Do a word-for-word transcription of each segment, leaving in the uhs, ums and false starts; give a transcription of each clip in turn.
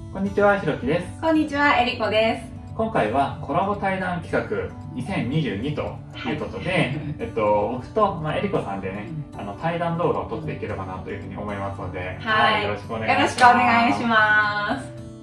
こんにちは、ひろきです。 こんにちは、えりこです。 今回はコラボ対談企画にせんにじゅうにということで、はい、えっと、僕と、まあ、えりこさんでね、あの対談動画を撮っていければなというふうに思いますので、 はい、はい、 よろしくお願いします。 よろしくお願いします。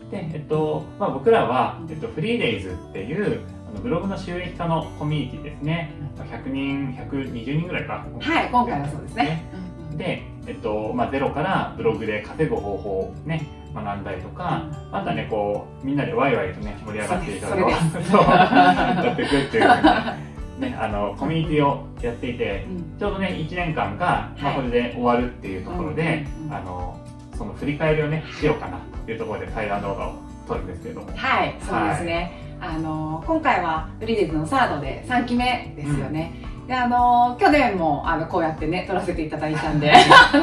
で、えっと、まあ、僕らは、えっと、フリーデイズっていうあのブログの収益化のコミュニティですね。ひゃくにん、ひゃくにじゅうにんぐらいか。 はい、今回はそうですね。 で、えっとまあ、ゼロからブログで稼ぐ方法をね、学んだりとか、またね、こうみんなでワイワイとね盛り上がっていただこうやっていくっていうね、あのコミュニティをやっていて、ちょうどねいちねんかんが、まあ、これで終わるっていうところで、あのその振り返りをねしようかなというところで対談動画を撮るんですけれども、 はい、そうですね。あの今回はフリーデイズのサードでさんきめですよね。うん、であの去年もあのこうやってね撮らせていただいたんで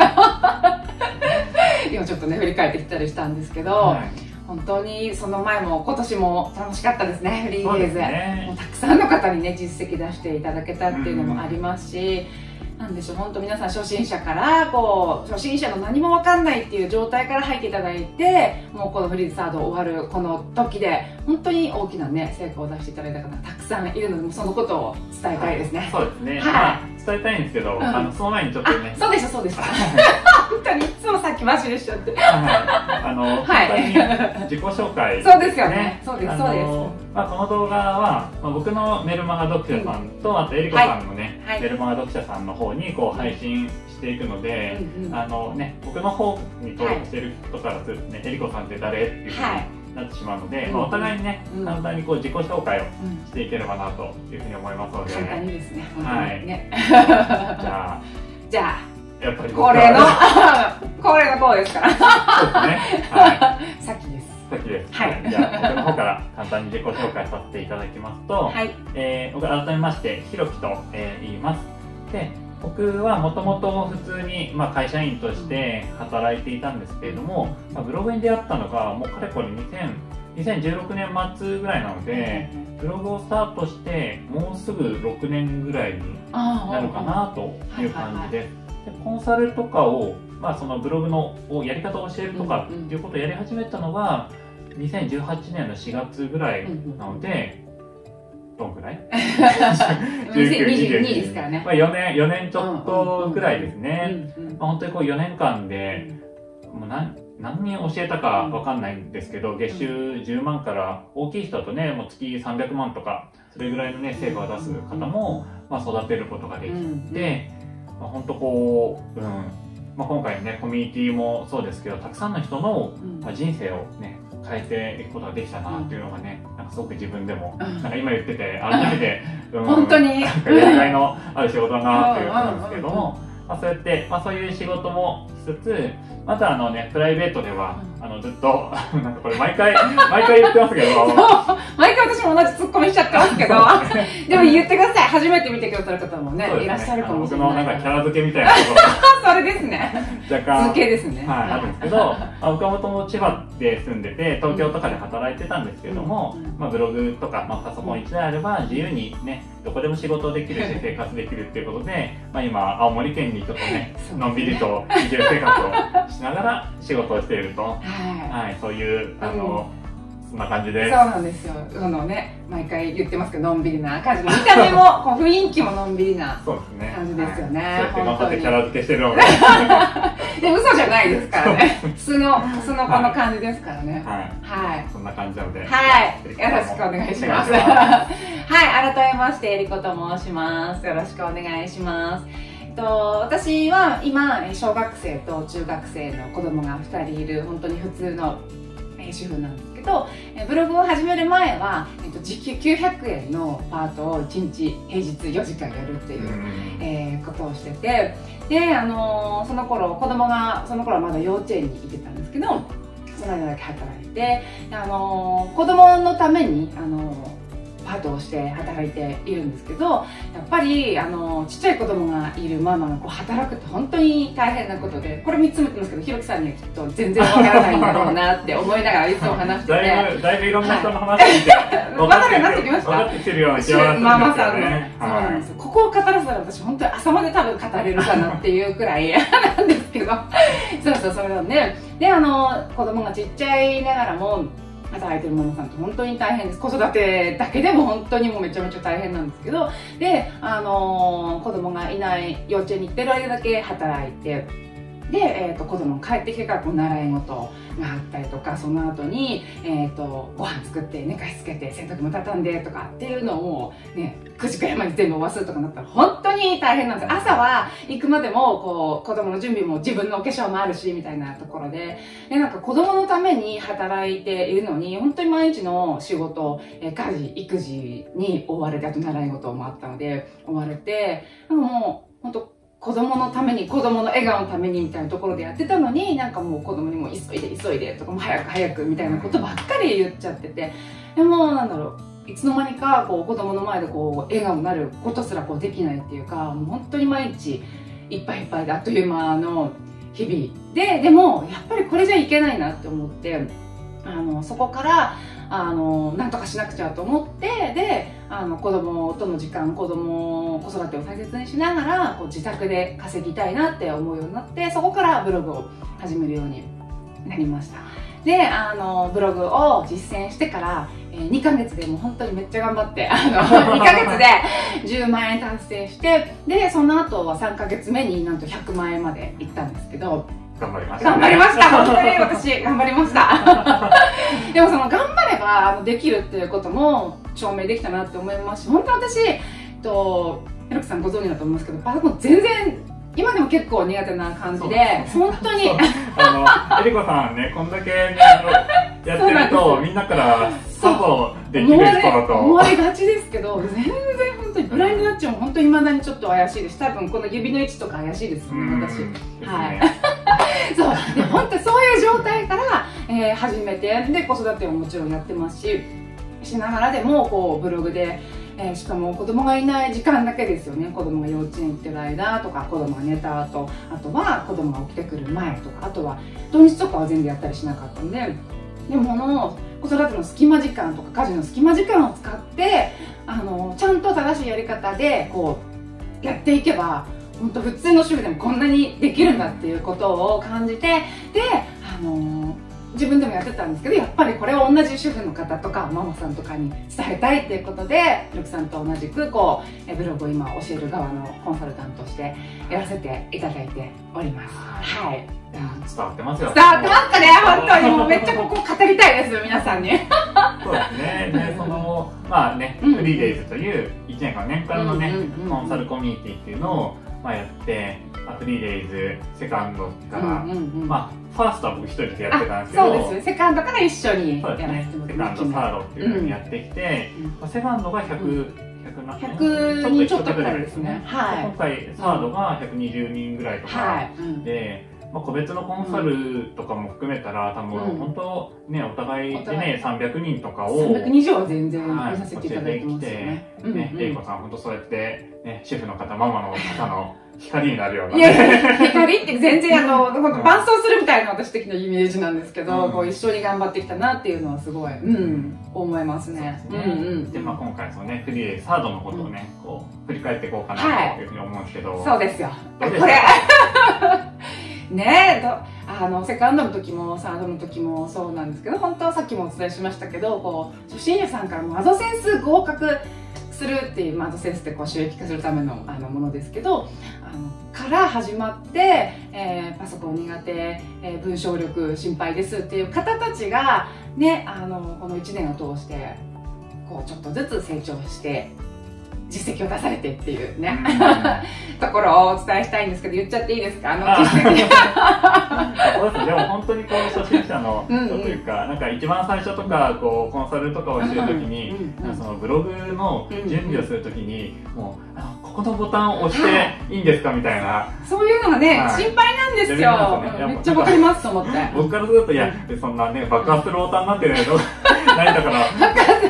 今ちょっとね振り返ってきたりしたんですけど、はい、本当にその前も今年も楽しかったですね。フリーデイズ、ね、もうたくさんの方にね実績出していただけたっていうのもありますし、うん、なんでしょう、本当皆さん初心者からこう初心者の何も分かんないっていう状態から入っていただいて、もうこのフリーズサード終わるこの時で本当に大きなね成果を出していただいた方がたくさんいるので、そのことを伝えたいですね。はい、 そうですね。 はい、 伝えたいんですけど、うん、あのその前にちょっとね。 そうでしたそうでした。本当にいつも先走りしちゃって。はい。 あの、はい、簡単に自己紹介、ね。 そうですよね。そうですそうです。 まあこの動画は、まあ、僕のメルマガ読者さんと、うん、あとえりこさんのね、はい、メルマガ読者さんの方にこう配信していくので、うんうん、あのね僕の方に登録している人からするとね、えりこさんって誰っていうふうに。はい、なってしまうので、まあ、お互いにね、簡単にこう自己紹介をしていければなというふうに思いますので、 簡単にですね。 はい。 ね。 じゃあ、 じゃあ、 やっぱり恒例の恒例のこうですから。 そうですね。はい。 さっきです。 さっきです。はい。じゃあ僕の方から簡単に自己紹介させていただきますと、はい。えー、僕改めましてひろきと、えー、言います。で。僕はもともと普通に、まあ、会社員として働いていたんですけれども、まあ、ブログに出会ったのがもうかれこれにせんじゅうろくねん末ぐらいなので、ブログをスタートしてもうすぐろくねんぐらいになるかなという感じです。でコンサルとかを、まあ、そのブログのやり方を教えるとかっていうことをやり始めたのはにせんじゅうはちねんのしがつぐらいなので、どんぐらいにせんにじゅうにですからね。 まあよねん、よねんちょっとぐらいですね。本当にこうよねんかんで、もう何、何人教えたかわかんないんですけど、月収じゅうまんから大きい人だとね、もう月さんびゃくまんとか、それぐらいのね、成果を出す方も、まあ育てることができて、まあ本当こう、うん、まあ今回のね、コミュニティもそうですけど、たくさんの人の、まあ、人生をね、変えていくことができたなっていうのがね、なんかすごく自分でも、なんか今言ってて、改めて、 本当に、 やりがいのある仕事だなっていうことなんですけども、まあそうやって、まあそういう仕事もしつつ、またあのね、プライベートでは、あのずっと、なんかこれ毎回、毎回言ってますけど、 毎回私も同じツッコミしちゃってますけど、でも言ってください。初めて見てくださる方もね、いらっしゃるかもしれない。 僕のなんかキャラ付けみたいなこと。 それですね。 若干。 付けですね。 はい、あるんですけど、僕はもともと千葉で住んでて、東京とかで働いてたんですけれども、まあブログとか、まあパソコンいちだいあれば自由にね、どこでも仕事できるし生活できるっていうことで、まあ今、青森県にちょっとね、のんびりと移住生活をしながら仕事をしていると、はい、そういう、あの、そんな感じです。 そうなんですよ。そのね、毎回言ってますけど、のんびりな感じ。見た目も、こう雰囲気ものんびりな感じですよね。 そうやって頑張ってキャラ付けしてるので。 で、嘘じゃないですからね。素の、素のこの感じですからね。 はい。そんな感じなので。 はい。よろしくお願いします。はい。改めまして、えりこと申します。よろしくお願いします。と私は今小学生と中学生の子供がふたりいる本当に普通の主婦なんですけど、ブログを始める前は時給きゅうひゃくえんのパートをいちにち平日よじかんやるっていう、えー、ことをしてて、で、あのー、その頃子供がその頃はまだ幼稚園に行ってたんですけど、その間だけ働いて、あのー、子供のために、あのーパートをして働いているんですけど、やっぱりあのちっちゃい子供がいるママがこう働くって本当に大変なことで、これみっつも言ってますけど、ひろきさんにはきっと全然わからないんだろうなって思いながらいつも話しててだいぶだいぶいろんな人の話聞いて、 分かるようになってきました。 分かってきてるような気がするんですよね。 ママさんの、そうなんですよ。ここを語らせたら私本当に朝まで多分語れるかなっていうくらいなんですけどそうそう、それなんで、であの子供がちっちゃいながらも働いてるママさんって本当に大変です。子育てだけでも本当にもうめちゃめちゃ大変なんですけど、で、あのー、子供がいない幼稚園に行ってる間だけ働いて、で、えー、と子供が帰ってきてからこう習い事があったりとか、その後に、えー、とご飯作って寝かしつけて洗濯も畳んでとかっていうのを、ね、くじくらいまで全部終わすとかなったら本当に大変なんです。朝は行くまでもこう子供の準備も自分のお化粧もあるしみたいなところで、でなんか子供のために働いているのに本当に毎日の仕事、えー、家事育児に追われて、あと習い事もあったので追われて、なんかもう本当子供のために、子供の笑顔のためにみたいなところでやってたのに、なんかもう子供にも急いで急いでとかも早く早くみたいなことばっかり言っちゃってて、でもなんだろう、いつの間にかこう子供の前でこう笑顔になることすらこうできないっていうか、もう本当に毎日いっぱいいっぱいであっという間の日々で、でもやっぱりこれじゃいけないなって思って、あのそこからあのなんとかしなくちゃと思って、であの子供との時間、子供子育てを大切にしながらこう自宅で稼ぎたいなって思うようになって、そこからブログを始めるようになりました。であのブログを実践してから、えー、にかげつでもう本当にめっちゃ頑張ってあのにかげつでじゅうまんえん達成して、でその後はさんかげつめになんとひゃくまんえんまでいったんですけど、 頑張りました、ね、 頑張りました本当に私頑張りましたでもその頑張ればあのできるっていうことも証明できたなって思いますし、本当私とひろきさんご存知だと思いますけど、パソコン全然今でも結構苦手な感じで、本当にあのえりこさんね、こんだけ、ね、あのやってるとみんなからさぞできる人だと思われがちですけど、全然本当にブラインドナッチも本当に未だにちょっと怪しいです。多分この指の位置とか怪しいですね、私。はいそうで本当にそういう状態から、えー、始めて、で子育てももちろんやってますし、しながらでもこうブログで、えー、しかも子供がいない時間だけですよね。子供が幼稚園行ってる間とか、子供が寝た後、あとは子供が起きてくる前とか、あとは土日とかは全部やったりしなかったので、でもこの子育ての隙間時間とか家事の隙間時間を使ってあのちゃんと正しいやり方でこうやっていけば、本当普通の主婦でもこんなにできるんだっていうことを感じて、であの自分でもやってたんですけど、やっぱりこれを同じ主婦の方とかママさんとかに伝えたいっていうことで、ひろきさんと同じくこうブログを今教える側のコンサルタントとしてやらせていただいております。はい、 伝わってますよ。 伝わってますかね、本当にもうめっちゃここ語りたいです皆さんにそうですね。でそのまあね、フリーデイズといういちねんかん年間のねコンサルコミュニティっていうのをまあやって、フリーデイズセカンドから、まあファーストは僕一人でやってたんですけど、 そうです、セカンドから一緒にやらせてもらってます。 セカンド、サードっていうふうにやってきて、セカンドがひゃく、 ひゃくにんちょっとぐらいですね。 今回サードがひゃくにじゅうにんぐらいとかで、まあ個別のコンサルとかも含めたら多分本当ね、お互いでねさんびゃくにんとかをさんびゃくにん以上は全然見させていただいてますよね。 えいこさん本当そうやってね、主婦の方、ママの方の光になるような、 ね、いや光って全然あの伴走するみたいな私的なイメージなんですけど、うん、こう一緒に頑張ってきたなっていうのはすごい、うん、思いますね。 で、まあ今回そのねフリーサードのことをね、うん、こう振り返っていこうかなというふうに思うんですけど、はい、 そうですよ。これねえ、あのセカンドの時もサードの時もそうなんですけど、本当はさっきもお伝えしましたけど、こう初心者さんからもアドセンス合格するっていう、まあ、アドセンスってこう収益化するためのあのものですけど、あのから始まって、えー、パソコン苦手、えー、文章力心配ですっていう方たちがね、あのこのいちねんを通してこうちょっとずつ成長して実績を出されてっていうねところをお伝えしたいんですけど、言っちゃっていいですか、あの実績そうです。でも本当にこう初心者の人というか、なんか一番最初とかこうコンサルとかをしてるときに、そのブログの準備をするときにもうあここのボタンを押していいんですかみたいな、 そういうのがね、心配なんですよ。めっちゃわかりますと思って。 僕からするといやそんなね爆発するボタンなんてないんだから。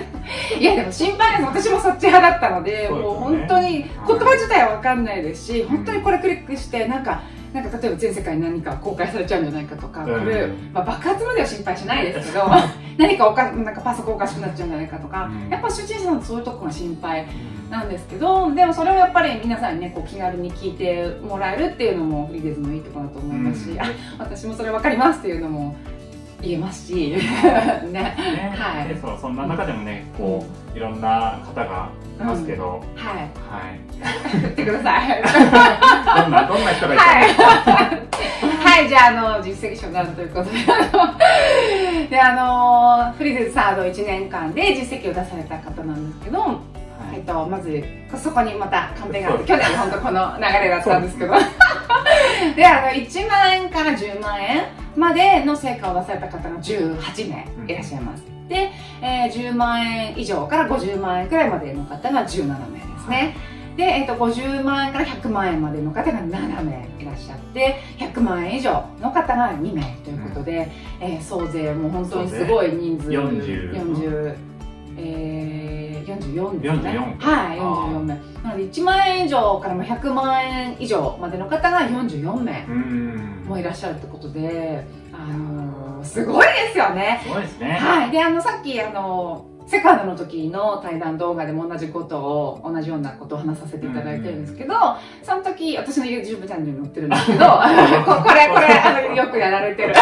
いやでも心配です。私もそっち派だったので、もう本当に言葉自体は分かんないですし、本当にこれクリックしてなんかなんか例えば全世界に何か公開されちゃうんじゃないかとか、これ、まあ、爆発までは心配しないですけど何かおかなんかパソコンおかしくなっちゃうんじゃないかとか、やっぱ主治医さんってそういうとこが心配なんですけど、でもそれをやっぱり皆さんにねこう気軽に聞いてもらえるっていうのもフリーデイズのいいところだと思いますし、あ、私もそれ分かりますっていうのも言えますしね。はい。 そう、そんな中でもね、こういろんな方がいますけど、 はいはい。 言ってください。 どんなどんな人がいたのか。 はい、じゃあ、あの実績書があるということで、で、あのフリーデイズサードいちねんかんで実績を出された方なんですけど、はい、えっとまずそこにまたカンペがあって、去年本当この流れだったんですけど、で、あのいちまんえんからじゅうまんえんまでの成果を出された方がじゅうはちめいいらっしゃいます。で、えー、じゅうまんえん以上からごじゅうまんえんくらいまでの方がじゅうななめいですね。で、えー、とごじゅうまんえんからひゃくまんえんまでの方がななめいいらっしゃって、ひゃくまんえん以上の方がにめいということで、うん、えー、総勢もう本当にすごい人数、 よんじゅう、 よんじゅう、えー、よんじゅうよんですね。 よんじゅうよん、 はい、よんじゅうよんめい。なのでいちまんえん以上からもひゃくまんえん以上までの方がよんじゅうよんめいもいらっしゃるってことで、あのー、すごいですよね。 すごいですね。 はい。で、あのさっきあのセカンドの時の対談動画でも同じことを同じようなことを話させていただいてるんですけど、その時私の YouTube チャンネルに載ってるんですけどこれこれあのよくやられてるで、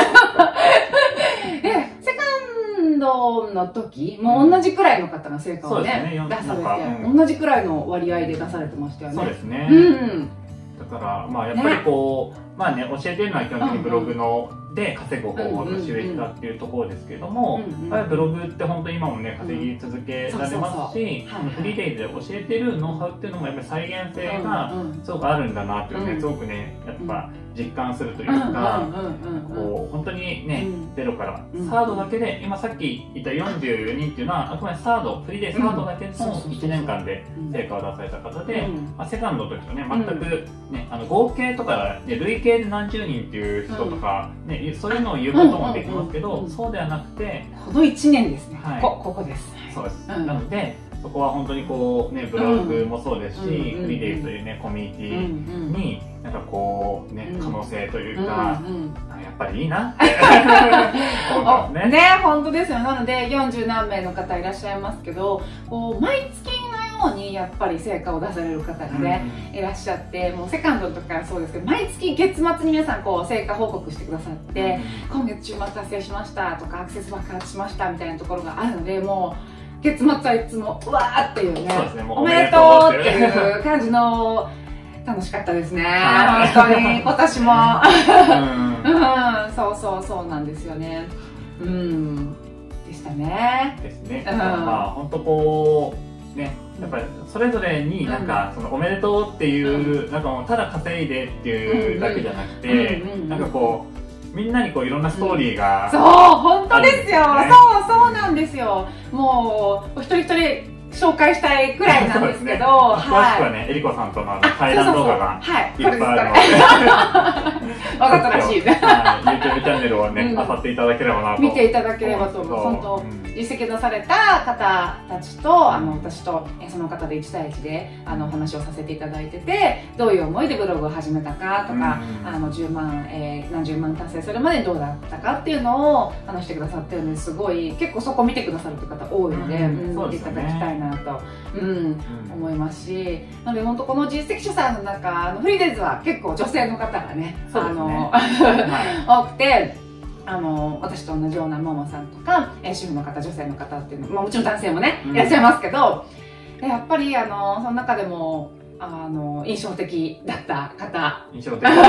セカンドの時も同じくらいの方が成果をね、ね出されて、うん、同じくらいの割合で出されてましたよね。 そうですね。 うん、 だからまあやっぱりこう、ね、まあね教えてるのは基本的にブログの、うんうん、で稼ぐ方法の収益化っていうところですけれども、やっぱりブログって本当に今もね稼ぎ続けられますし、フリーデイズで教えてるノウハウっていうのもやっぱり再現性がすごくあるんだなっていうね、すごくねやっぱ実感するというか、こう本当にねゼロからサードだけで、今さっき言ったよんじゅうよにんっていうのはあくまでサードフリーデイズサードだけのいちねんかんで成果を出された方で、まあセカンドの時とね全くねあの合計とかで累計で何十人っていう人とかねそういうのを言うこともできますけど、そうではなくてこのいちねんですね。 はい、 こここです。 そうです。なのでそこは本当にこうねブログもそうですし、フリーデイズというねコミュニティになんかこうね可能性というか、やっぱりいいなって思ったんですね。 ね、本当ですよ。なのでよんじゅうなんめいの方いらっしゃいますけど、こう毎月のようにやっぱり成果を出される方がね、うん、いらっしゃって、もうセカンドの時からそうですけど、毎月月末に皆さんこう成果報告してくださって、うん、今月中末達成しましたとかアクセス爆発しましたみたいなところがあるので、もう月末はいつもうわーっていうね、おめでとうっていう感じの楽しかったですね。本当に今年も、うん、そうそうそうなんですよね。うん、でしたね。 ですね。うん、まあ本当こうね、やっぱりそれぞれになんかそのおめでとうっていう、なんかもうただ稼いでっていうだけじゃなくて、なんかこうみんなにこういろんなストーリーが、 そう本当ですよ。そうそうなんですよ。もう一人一人紹介したいくらいなんですけど、 詳しくはね、えりこさんとの対談動画がいっぱいあるので、 分かったらしいね。 YouTube チャンネルをね、あさっていただければなと。 見ていただければと思う。本当実績出された方たちと、あの私とその方でいちたいいちであのお話をさせていただいてて、どういう思いでブログを始めたかとか、あのじゅうまん、えー、何十万達成するまでどうだったかっていうのを話してくださってるので、すごい結構そこ見てくださるという方多いので、見ていただきたいなと、うん、思いますし、なので本当この実績者さんの中、あのフリーデイズは結構女性の方がね、あの多くて。あの私と同じようなママさんとか、えー、主婦の方、女性の方っていうの、まあ、もちろん男性もね、うん、いらっしゃいますけど、やっぱりあのその中でもあの印象的だった方、 印象的あ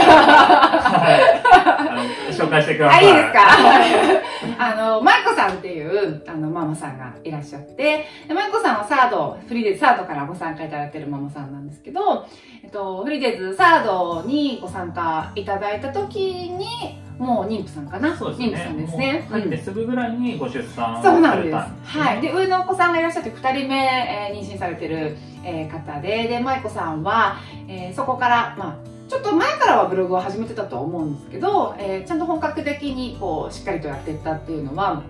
の紹介してください。 あ、いいですかあの舞子さんっていうあのママさんがいらっしゃって、舞子さんはサードフリーデイズサードからご参加いただいているママさんなんですけど、えっと、フリーデイズサードにご参加いただいた時にもう妊婦さんかな。 そうですね。 妊婦さんですね。 入ってすぐぐらいにご出産そうなんです。はい。で、上のお子さんがいらっしゃってふたりめ、えー、妊娠されてる、えー、方で、で、舞子さんは、えー、そこから、まあ、ちょっと前からはブログを始めてたとは思うんですけど、えー、ちゃんと本格的にこうしっかりとやっていったっていうのは、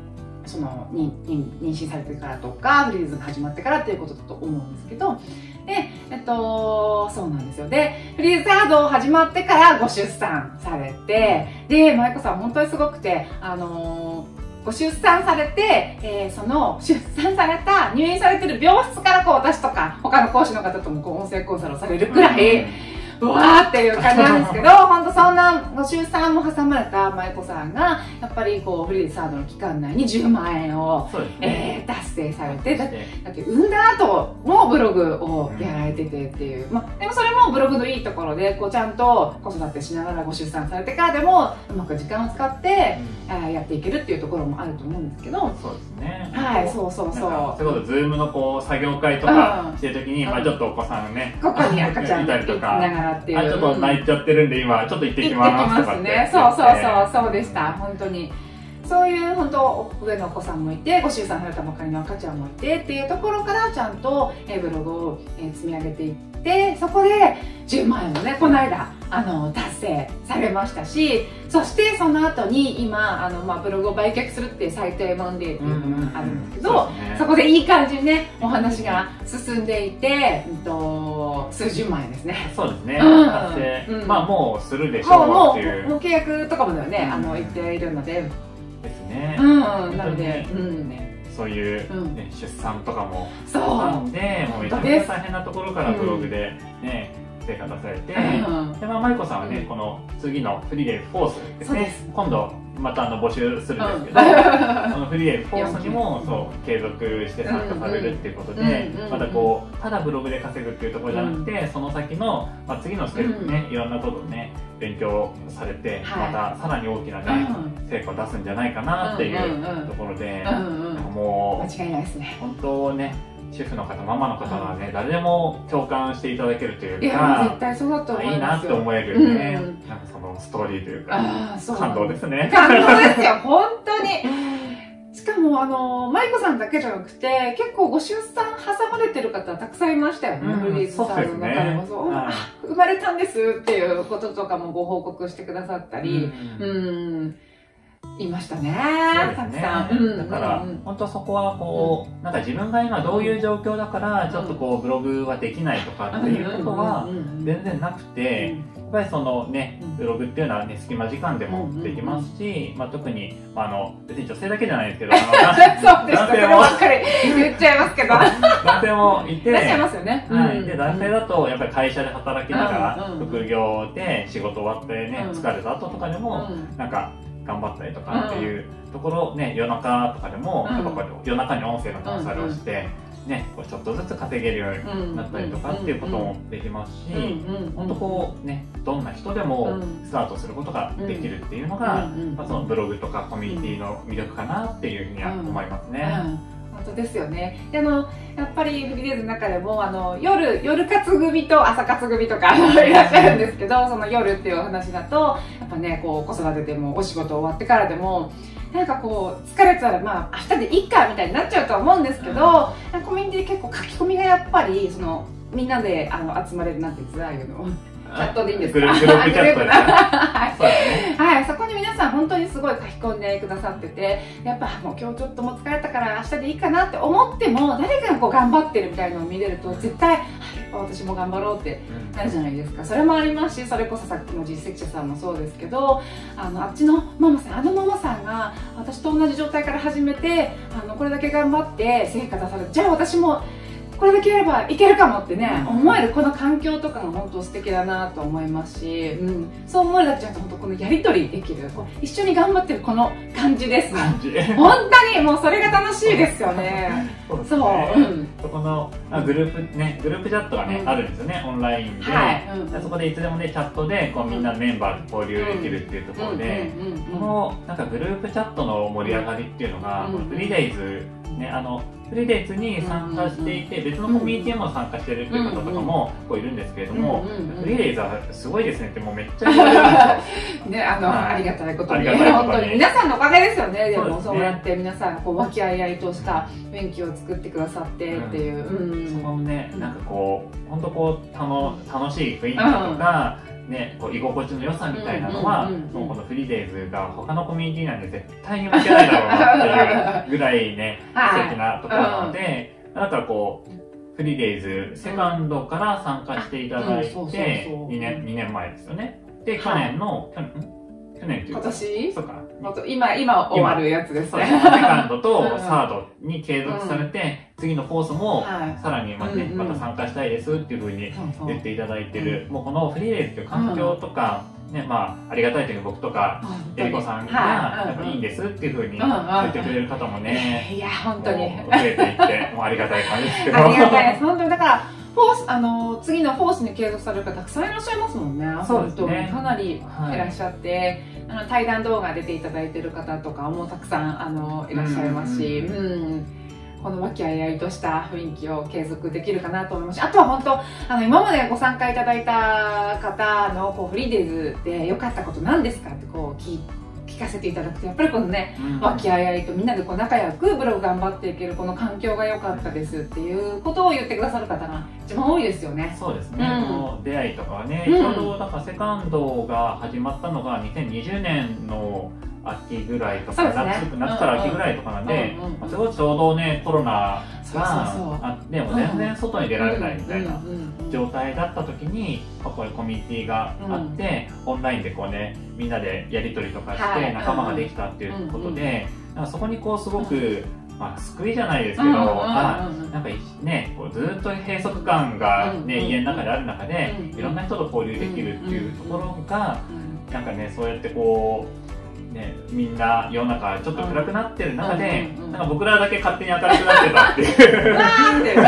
その妊娠されてからとかフリーズが始まってからっていうことだと思うんですけど、で、えっと、そうなんですよ。で、フリーズハード始まってからご出産されて、で、舞子さん本当にすごくて、あのー、ご出産されて、えー、その出産された入院されてる病室からこう私とか他の講師の方ともこう音声コンサルをされるくらい、うわーっていう感じなんですけど、本当そんなご出産も挟まれた舞子さんがやっぱりこうフリーズハードの期間内にじゅうまんえんを、ねえー、達成されて、だって産んだ後もブログをやられててっていう、まあ、でもそれもブログのいいところでこうちゃんと子育てしながらご出産されてからでもうまく時間を使って、うん、やっていけるっていうところもあると思うんですけど、 そうですね、 はい、そうそうそう、 そういうこと、ズームのこう作業会とかしてるときに、うん、まあちょっとお子さんね、 ここに赤ちゃんいたりとかながらっていう、 あ、ちょっと泣いちゃってるんで今ちょっと行ってきますとかって、 ね、そうそうそうそうでした、本当に。そういう本当上のお子さんもいてご出産されたばかりの赤ちゃんもいてっていうところからちゃんとブログを積み上げていって、そこでじゅうまんえんをねこの間あの達成されましたし、そしてその後に今あの、まあ、ブログを売却するっていう最低マンデーっていうのがあるんですけど、うんうん そ, ね、そこでいい感じにねお話が進んでいて、うん、と数十万円ですね。 そうですね、うん、達成、うん、まあもうするでしょうっていう、 もうもう契約とかもね、うん、あの言っているので。 ですね。 うん、なので、 うんね、そういう、ね、出産とかも挟んで、もうめちゃめちゃ大変なところからブログでね、生活されて、でまあ舞子さんはね、この次のフリーレイフォースですね。今度またあの募集するんですけど、このフリーレイフォースにもそう継続して参加されるっていうことで、またこうただブログで稼ぐっていうところじゃなくて、その先のまあ次のステップね、いろんなことをね勉強されて、またさらに大きなね成果を出すんじゃないかなっていうところで、もう間違いないですね。 本当ね。主婦の方、ママの方はね、誰でも共感していただけるというか、いや絶対そうだと思いますよ。 いいなって思えるね、なんかそのストーリーというか、感動ですね。 感動ですよ、本当に。しかも、あの、舞子さんだけじゃなくて、結構ご出産挟まれてる方たくさんいましたよね、フリーズさんの中でも。そう、生まれたんですっていうこととかもご報告してくださったり、うん。いましたね。たくさん。 だから、本当そこはこう、なんか自分が今どういう状況だから、ちょっとこう、ブログはできないとかっていうことは全然なくて、やっぱりそのね、ブログっていうのはね、隙間時間でもできますし、まあ特に、あの、別に女性だけじゃないですけど、 そうでした、そればっかり言っちゃいますけど。 男性もいて、 いらっしゃいますよね。 はい。で、男性だと、やっぱり会社で働きながら、副業で仕事終わってね、疲れた後とかでも、なんか、頑張ったりとかっていうところ、ね、夜中とかでも、やっぱこう夜中に音声のコンサルをして、ね、こうちょっとずつ稼げるようになったりとかっていうこともできますし、本当こうね、どんな人でもスタートすることができるっていうのが、まあそのブログとかコミュニティの魅力かなっていうふうには思いますね。 本当ですよね。で、あの、やっぱりフリーレイズの中でも、あの、夜、夜活組と朝活組とかいらっしゃるんですけど、その夜っていうお話だと、やっぱね、こう、子育てでもお仕事終わってからでも、なんかこう、疲れたら、まあ、明日でいいかみたいになっちゃうとは思うんですけど、うん、コミュニティで結構書き込みがやっぱり、その、みんなであの集まれるなんて言ってたの。チャットでいいんですか？ グループチャットですね。 はい、そこに皆さん本当にすごい書き込んでくださってて、やっぱもう今日ちょっともう疲れたから明日でいいかなって思っても、誰かがこう頑張ってるみたいなのを見れると、絶対、はい、私も頑張ろうってなるじゃないですか。それもありますし、それこそさっきの実績者さんもそうですけど、あの、あっちのママさん、あのママさんが私と同じ状態から始めて、あの、これだけ頑張って成果出されて、じゃあ私もこれだけやればいけるかもってね、うん、思えるこの環境とかが本当素敵だなと思いますし、うん、そう思えるだけじゃなくて、本当このやり取りできる、こう一緒に頑張ってるこの感じですね。本当にもうそれが楽しいですよね。 そうですね。そう、うん、そこのグループね、グループチャットがね、うん、あるんですよね、オンラインで。はい、うん、そこでいつでもね、チャットでこうみんなメンバーと交流できるっていうところで、このなんかグループチャットの盛り上がりっていうのが、うん、フリーデイズね、あのフリーデイズに参加していて、別のコミュニティも参加してるっていう方とかもこういるんですけれども、フリーデイズはすごいですねってもうめっちゃ言われるんですよ。 ね、あの、はい、ありがたいことに、本当に皆さんのおかげですよね。でもそうやって皆さんこう和気あいあいとした雰囲気を作ってくださってっていう、 うん、そのね、なんかこう本当こうたの楽しい雰囲気とか、 ね、こう居心地の良さみたいなのは、もうこのフリーデイズが他のコミュニティなんで絶対に負けないだろうなっていうぐらいね、素敵なところなので、だからこう、フリーデイズセカンドから参加していただいて、にねん、にねんまえですよね。で、去年の、去年、去年っていうか、 今年そうか。 今、今終わるやつですね。 セカンドとサードに継続されて、次のフォースもさらにまね、また参加したいですっていうふうに言っていただいてる、もうこのフリーデイズっていう環境とか、ね、まあ、ありがたいというか僕とか、えりこさんが、やっぱいいんですっていうふうに言ってくれる方もね、 いや、本当に。 増えていって、もうありがたい感じですけど。 ありがたいです。本当に、だから、フォース、あの、次のフォースに継続される方たくさんいらっしゃいますもんね。 そうですね。 かなりいらっしゃって、あの対談動画出ていただいてる方とかもたくさんあのいらっしゃいますし、うん、この和気あいあいとした雰囲気を継続できるかなと思いますし、あとは本当あの今までご参加いただいた方のこうフリーデイズで良かったことなんですかってこう聞聞かせていただくと、やっぱりこのね、うん、和気あいあいとみんなでこう仲良くブログ頑張っていけるこの環境が良かったですっていうことを言ってくださる方が一番多いですよね。 そうですね、うん、この出会いとかはね、ちょうどだからセカンドが始まったのがにせんにじゅうねんの秋ぐらいとか、ね、夏, 夏から秋ぐらいとかなんで、すごいちょうどねコロナがあっても全然外に出られないみたいな状態だった時に、こういうコミュニティがあって、うん、オンラインでこうねみんなでやり取りとかして仲間ができたっていうことで、なんかそこにこうすごく、まあ、救いじゃないですけど、あなんかねこうずっと閉塞感が、ね、家の中である中でいろんな人と交流できるっていうところが、なんかねそうやってこうね、みんな世の中ちょっと暗くなってる中で、なんか僕らだけ勝手に明るくなってたっていうなんて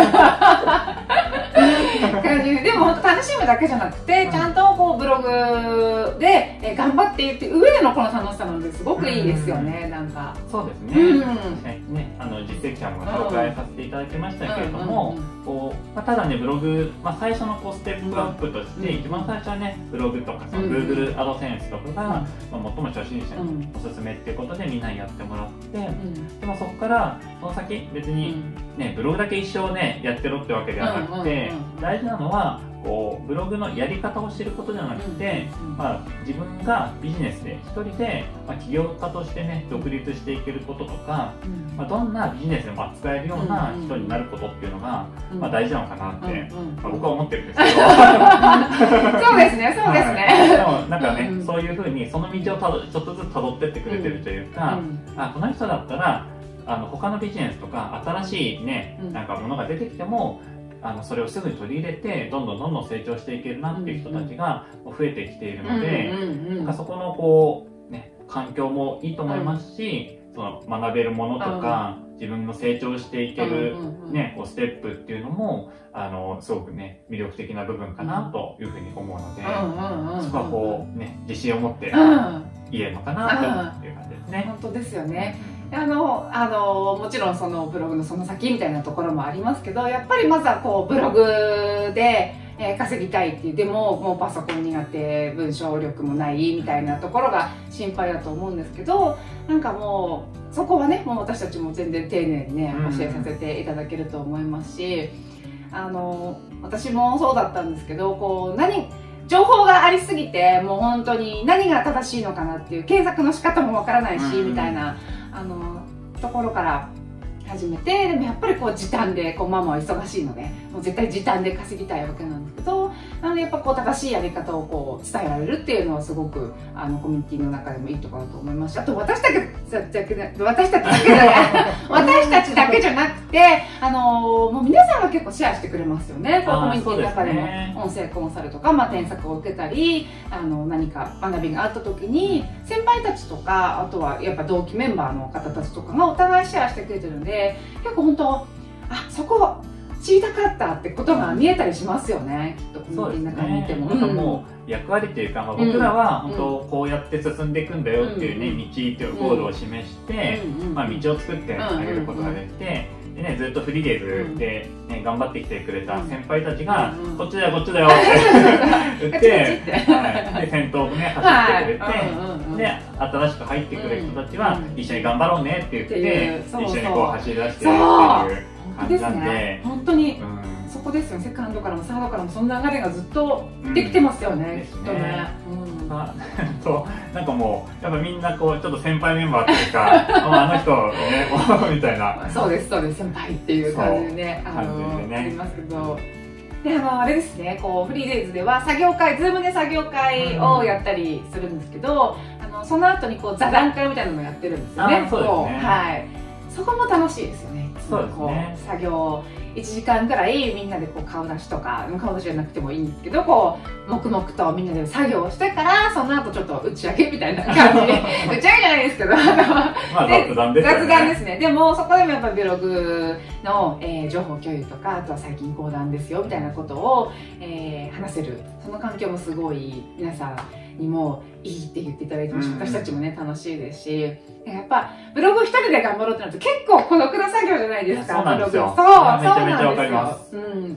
感じで、も本当楽しむだけじゃなくて、ちゃんとこうブログでえ頑張っていって上でのこの楽しさなのですごくいいですよね、なんか。そうですね。うん、ね、あの実績者も紹介させていただきましたけれども、こうまあただねブログ、まあ最初のこうステップアップとして一番最初はねブログとかその Google アドセンスとかがまあ最も初心者におすすめっていうことでみんなにやってもらって、でもそこからその先別にねブログだけ一生ねやってろってわけではなくて、大事なのはこうブログのやり方を知ることじゃなくて、まあ、自分がビジネスで一人で、まあ、起業家としてね独立していけることとか、まあ、どんなビジネスでも扱えるような人になることっていうのが、まあ、大事なのかなって、まあ、僕は思ってるんですけどそうですねそうですね、 はい、でもなんかね、うん、そういうふうにその道をたどちょっとずつ辿ってってくれてるというか、うん、あこの人だったらあの他のビジネスとか新しいね、うん、なんかものが出てきてもあのそれをすぐに取り入れてどんどんどんどん成長していけるなっていう人たちが増えてきているので、なんかそこのこう、ね、環境もいいと思いますし、うん、その学べるものとか、うん、自分の成長していける、ね、こうステップっていうのもあのすごくね魅力的な部分かなというふうに思うので、そこはこうね自信を持って言えるのかなという感じですね。 本当ですよね。あのあのもちろんそのブログのその先みたいなところもありますけど、やっぱりまずはこうブログで、えー、稼ぎたいっていう、でももうパソコン苦手、文章力もないみたいなところが心配だと思うんですけど、なんかもうそこはねもう私たちも全然丁寧にね教えさせていただけると思いますし、あの私もそうだったんですけど、こう何情報がありすぎてもう本当に何が正しいのかなっていう検索の仕方もわからないし、みたいなあのところから始めて、でもやっぱりこう時短でこうママは忙しいのでもう絶対時短で稼ぎたいわけなんですけど、なのでやっぱこう正しいやり方をこう伝えられるっていうのはすごくあのコミュニティの中でもいいところだと思いますし、あと私たちだけ私たちだけじゃない私たちだけじゃなくて、あのー、もう皆さんが結構シェアしてくれますよね。こうコミュニティの中でも音声コンサルとか、まあ、添削を受けたりあの何か学びがあった時に先輩たちとか、あとはやっぱ同期メンバーの方たちとかがお互いシェアしてくれてるので、結構本当あそこ知りたかったってことが見えたりしますよね、きっとコミュニティの中にいても。 なんかもう役割というか、まあ、僕らは本当こうやって進んでいくんだよっていうね、うん、道っていうゴールを示して、うん、まあ、道を作ってあげることができて、でね、ずっとフリーデイズで、ね、頑張ってきてくれた先輩たちが、うん、こっちだよこっちだよって言って、はい、で先頭をね走ってくれて、はい、で新しく入ってくる人たちは、うん、一緒に頑張ろうねって言って、うん、一緒にこう走り出してるっていう。 感じなんで、 本当にそこですよ。セカンドからもサードからもその流れがずっとできてますよね、きっとね。 そうなんかもうやっぱみんなこうちょっと先輩メンバーっていうかあの人ねみたいな、 そうですそうです、先輩っていう感じでねありますけど。であのあれですね、こうフリーデイズでは作業会、ズームで作業会をやったりするんですけど、あのその後にこう座談会みたいなのをやってるんですよね。 そうですね。 はい。そこも楽しいですよね。 そうですね。 作業いちじかんぐらいみんなでこう顔出しとか、顔出しじゃなくてもいいんですけど、こう黙々とみんなで作業をしてからその後ちょっと打ち上げみたいな感じで打ち上げじゃないですけど、 まあ雑談ですね。 雑談ですね。でもそこでもやっぱりブログの、えー、情報共有とか、あとは最近講談ですよみたいなことを、えー、話せる、その環境もすごい皆さんにもいいって言っていただいてます。私たちもね楽しいですし、やっぱブログ一人で頑張ろうってなると結構孤独な作業じゃないですか。 そうなんですよ。 そう、 めちゃめちゃわかります。 うん。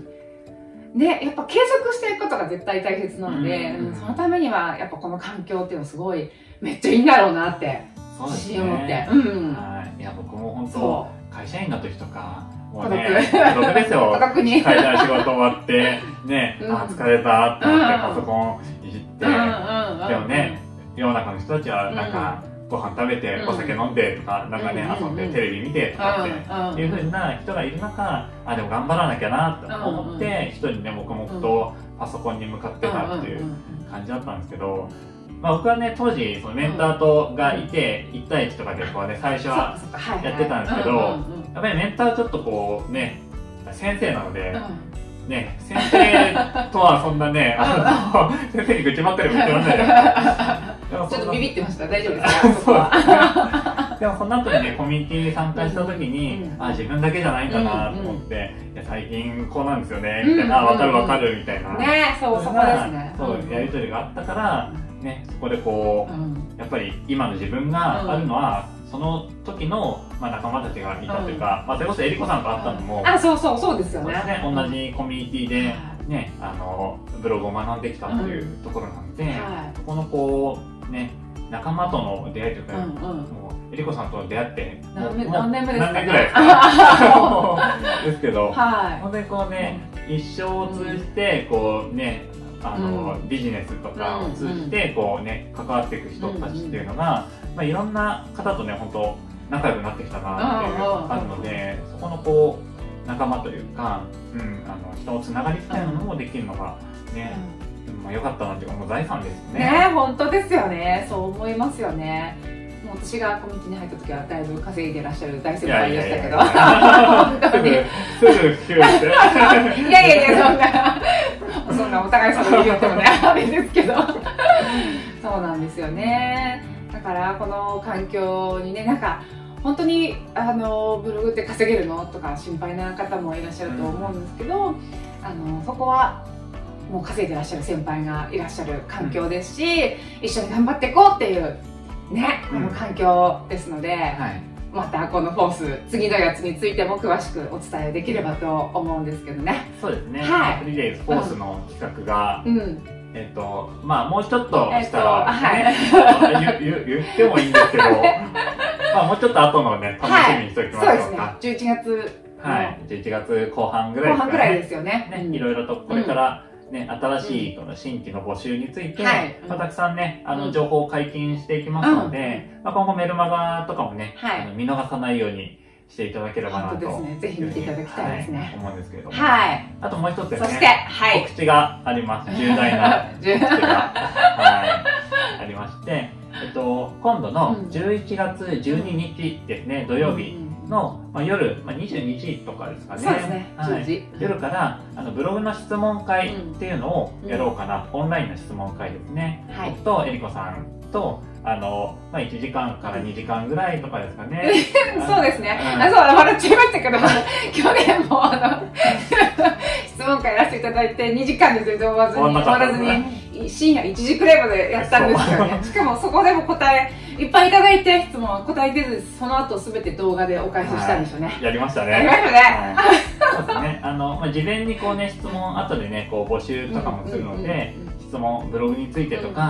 ね、やっぱ継続していくことが絶対大切なので、うん、そのためにはやっぱこの環境っていうのはすごいめっちゃいいんだろうなって自信を持って。うん。 はい。いや僕も本当会社員の時とか。もうね、 孤独ですよ。 孤独に。 会社の仕事終わって、ね、あ、疲れたって思ってパソコンいじって、でもね、世の中の人たちはなんか、ご飯食べて、お酒飲んでとか、なんかね、遊んで、テレビ見てとかっていう風な人がいる中、あ、でも頑張らなきゃなって思って、一人ね、黙々とパソコンに向かってたっていう感じだったんですけど、まあ僕はね、当時、そのメンターとがいて、いち対いちとかでこうね、最初はやってたんですけど、やっぱりメンターちょっとこうね、先生なので、ね、先生とはそんなね、あの、先生に愚痴ばっかりも言ってませんじゃないですか。 ちょっとビビってました。大丈夫ですか？ でもその後にね、コミュニティに参加した時に、あ、自分だけじゃないんだなと思って、いや、最近こうなんですよね、みたいな、わかるわかるみたいな。 ね、そう、そこですね。 そう、やりとりがあったから、ね、そこでこう、やっぱり今の自分があるのは、その時の、まあ、仲間たちがいたというか、まあ、それこそえりこさんと会ったのも、 あ、そうそうそうですよね。 同じコミュニティで、ね、あのブログを学んできたというところなので、そこのこうね、仲間との出会いというか、もうえりこさんと出会って何年目ですか？ 何年ぐらいですか？ですけど、本当にこうね、一生を通じてこうね、あのビジネスとかを通じてこうね、関わっていく人たちっていうのが、まあいろんな方とね、本当仲良くなってきたなっていうあるので、そこのこう仲間というか、うん、あの人のつながりみたいなのもできるのがね、まあ良かったなっていうか、もう財産ですね。 ね、本当ですよね。そう思いますよね。もう私がコミュニティに入った時はだいぶ稼いでいらっしゃる大先輩でしたけど、本当にすぐすぐしていやいやいや、そんなそんなお互いその言ってもねあれですけど、そうなんですよね。だからこの環境にね、なんか本当にあのブログって稼げるのとか心配な方もいらっしゃると思うんですけど、うん、あのそこはもう稼いでらっしゃる先輩がいらっしゃる環境ですし、うん、一緒に頑張っていこうっていうね、この環境ですので、うん、はい、またこのフォース次のやつについても詳しくお伝えできればと思うんですけどね。 そうですね。はい、フリーデイズフォースの企画が、うん、えっとまあもうちょっとしたらね、言ってもいいんですけど、まあもうちょっと後のね、楽しみにしておきましょうか。そうですね。じゅういちがつ、はい、じゅういちがつこう半ぐらいですかね。後半ぐらいですよね。ね、いろいろとこれからね、新しいこの新規の募集について、まあたくさんね、あの情報を解禁していきますので、まあ今後メルマガとかもね、見逃さないようにしていただければなと。そうですね。ぜひ見ていただきたいですね。思うんですけれども。はい。あともう一つですね。そして、はい。告知があります。重大な告知が。はい。ありまして、えっと、今度のじゅういちがつじゅうににちですね、土曜日の、まあ、夜、まあ、にじゅうにじとかですかね。そうですね。はい、夜からあのブログの質問会っていうのをやろうかな。オンラインの質問会ですね。はい。僕とえりこさんと、あの、まあ、いちじかんからにじかんぐらいとかですかね。そうですね。あ、そう、笑っちゃいましたけど、去年もあの、質問会やらせていただいてにじかんで全然終わらずに、終わらずに、深夜いちじくらいまでやったんですよね。しかもそこでも答え、いっぱいいただいて、質問答えてず、その後すべて動画でお返ししたんですよね。やりましたね。やりましたね。そうですね。あの、まあ、事前にこうね、質問後でね、こう募集とかもするので、質問、ブログについてとか、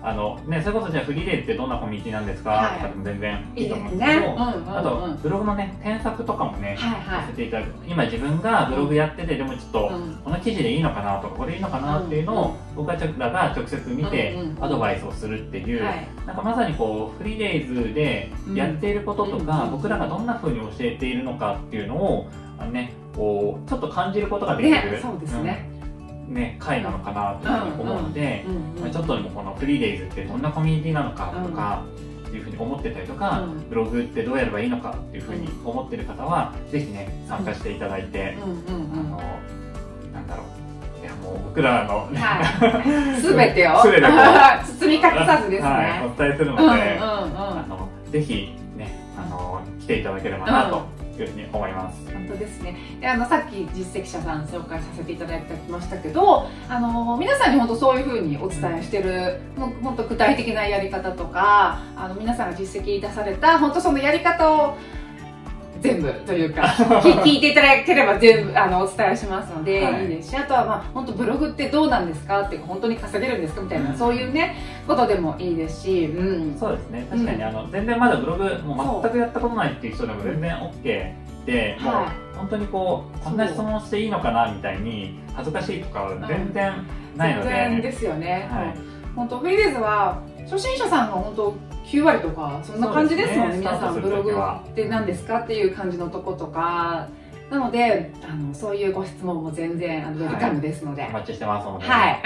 あのね、それこそじゃあフリーレイズってどんなコミュニティなんですか、はい、とかでも全然いいと思うんですけど、あとブログのね添削とかもね、はいはい、させていただく。今自分がブログやってて、でもちょっとこの記事でいいのかなとかこれいいのかなっていうのを僕らが直接見てアドバイスをするっていう、なんかまさにこうフリーレイズでやっていることとか、僕らがどんな風に教えているのかっていうのをあのね、こうちょっと感じることができる、ね、 そうですね、 うん、ね、回なのかなというふうに思うので、ちょっとでもこのフリーレイズってどんなコミュニティなのかとか、うん、っていうふうに思ってたりとか、うん、ブログってどうやればいいのかっていうふうに思ってる方は、うん、ぜひね参加していただいて、あのなんだろう、いやもう僕らのね、 はい、全てを包み隠さずですね、 はい、お伝えするので、あのぜひね、あの来ていただければなと。うんいうふうに思います。 本当ですね。で、あのさっき実績者さん紹介させていただきましたけど、あの皆さんに本当そういうふうにお伝えしてる、もう本当具体的なやり方とか、あの皆さんが実績出された本当そのやり方を全部というか聞いていただければ全部あのお伝えしますので、はい、いいですし、あとはまあ本当ブログってどうなんですかっていうか本当に稼げるんですかみたいな、うん、そういうねことでもいいですし、うん、 そうですね。確かに、うん、あの全然まだブログもう全くやったことないっていう人でも全然 オーケー で、もう本当にこうこんな質問していいのかなみたいに恥ずかしいとか全然ないので、 全然ですよね。はい、本当フリーレイズは初心者さんが本当きゅうわりとかそんな感じですもんね。皆さんブログって何ですかっていう感じのとことかなので、あのそういうご質問も全然あのウェルカムですので、 はい、お待ちしてますので、 はい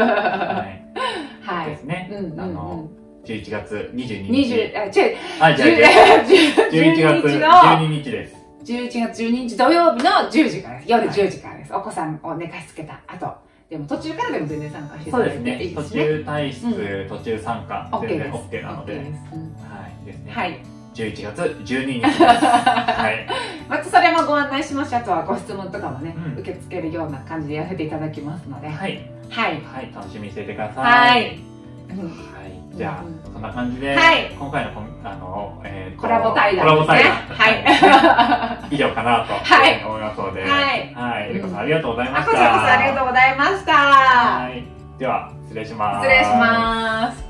はいですね。あのじゅういちがつにじゅうににち、 あ、違う、 あ、じゃあじゅういちがつじゅうににちです。 じゅういちがつじゅうににち土曜日のじゅうじからです。夜じゅうじからです。お子さんを寝かしつけた後。でも途中からでも全然参加していただいていいですね。 途中退出、途中参加、全然 オーケー なので、はいですね。はい。じゅういちがつじゅうににちです。はい。 またそれもご案内しますし、あとはご質問とかもね、受け付けるような感じでやらせていただきますので、はい。 はい。はい、楽しみにしていてください。はい。はい。じゃあそんな感じで今回のあのコラボ対談コラボ対談はい以上かなと思いますので、はい、えりこさんありがとうございました。 こちらこそありがとうございました。 はい、では失礼します。 失礼します。